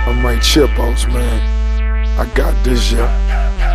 on my chipos, man. I got this, yeah.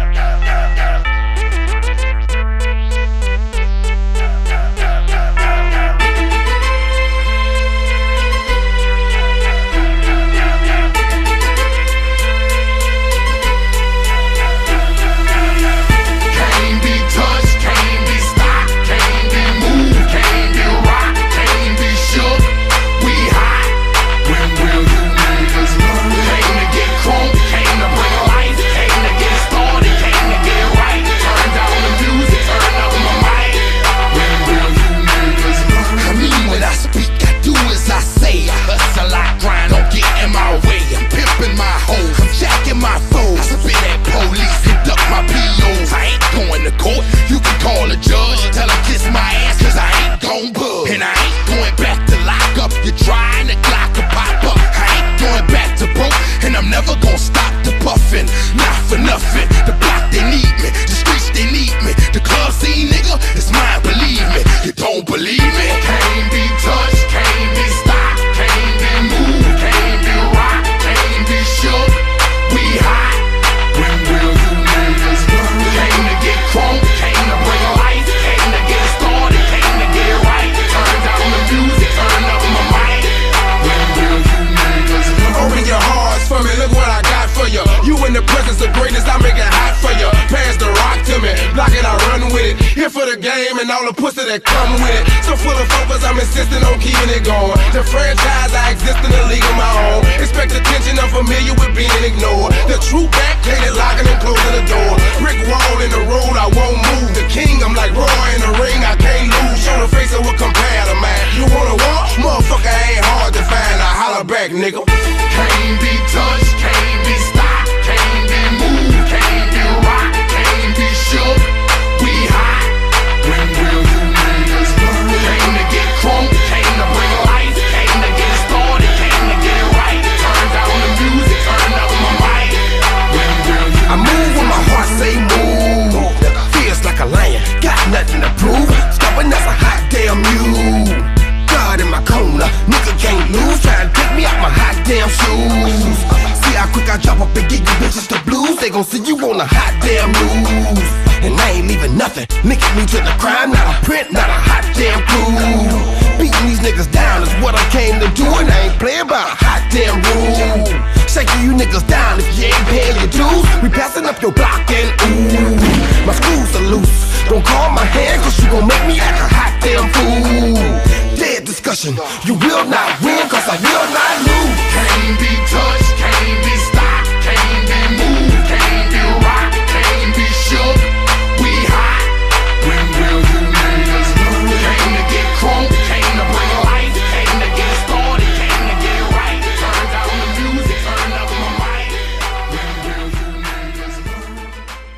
And all the pussy that come with it. So full of focus, I'm insisting on keeping it going. The franchise, I exist in a league of my own. Expect attention, I'm familiar with being ignored. The true back, painted, locking and closing the door. Brick wall in the road, I won't move. The king, I'm like Roy in the ring, I can't lose. Show the face of what compare to man. You wanna walk? Motherfucker ain't hard to find. I holler back, nigga. Can't be touched, can't be stopped, can't be moved, can't be rocked, can't be shook. We hot. When will you niggas learn? Came to get crunk, came to bring life, came to get started, came to get it right. Turn down the music, turn up my mic. When will you I move when my heart say move. Feels like a lion, got nothing to prove. Stubborn as a hot damn mule. God in my corner, nigga can't lose. Try to take me out my hot damn shoes. See how quick I drop up and get you bitches the blues. They gon' see you on the hot damn news. And I ain't leaving nothing, linking me to the crime. Not a print, not a hot damn clue. Beating these niggas down is what I came to do. And I ain't playing by a hot damn rule. Shaking you niggas down if you ain't paying your dues. We passing up your block and ooh, my screws are loose. Don't call my hand cause you gon' make me act a hot damn fool. Dead discussion, you will not win cause I will not lose. Can't be touched, can't be stopped, can't be moved, can't be rocked, can't be shook. We hot. When will you niggas learn? Came to get crunk, came to bring life, came to get started, came to get it right. Turn down the music, turn up my mic. When will you niggas learn?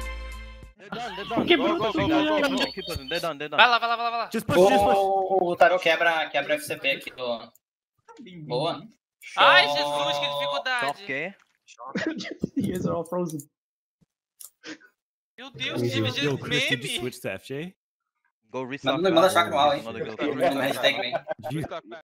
They're done. Go. They're done. Vai lá. Just push. O Tarô quebra FCP aqui do... Boa. Ai, Jesus, que dificuldade. Okay. You guys are all frozen. Meu Deus, time de Chris, did you meme. switch to FJ? Go restock. Manda choque no al aí. Another go. Manda hashtag, man.